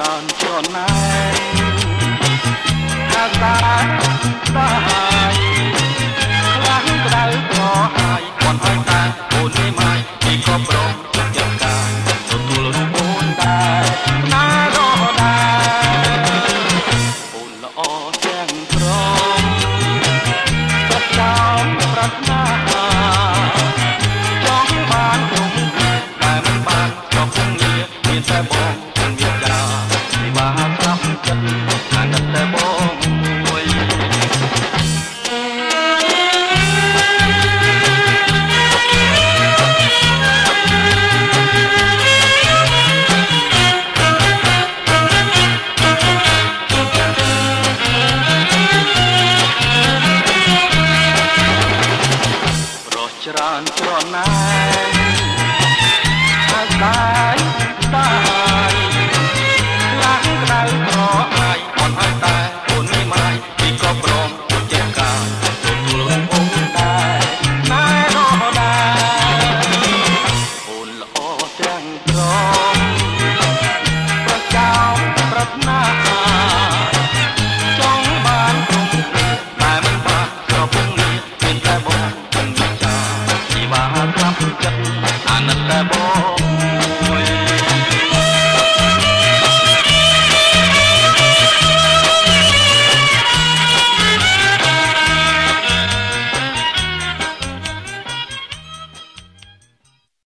ច្រើនជន់ណែអាសាសាយខ្លាំងក្តៅក្រហាយគាត់ឲ្យតែអូននេះម៉ាយពីក៏ប្រងចិត្តការទទួលរូបអូនដែរណារហដែរអូនល្អទាំងព្រមប្រចាំប្រាថ្នាចង់បានគ្រប់តែមិនបានក៏គង់ងារមានតែបងទាំងវាចាពីបាស្រាប់ចិត្តអាណិតតែបងមួយច្រើនច្រណែនអាសាយសាយខ្លាំងក្តៅក្រហាយអត់ឲ្យតែអូននេះម៉ាយពីក៏ព្រមចេះការទទួលអូនដែរណែរហដែរអូនល្អទាំងព្រមប្រចាំប្រាថ្នាចង់បានគ្រប់តែមិនបានក៏ពុំមានតែបង អាណិតតែបង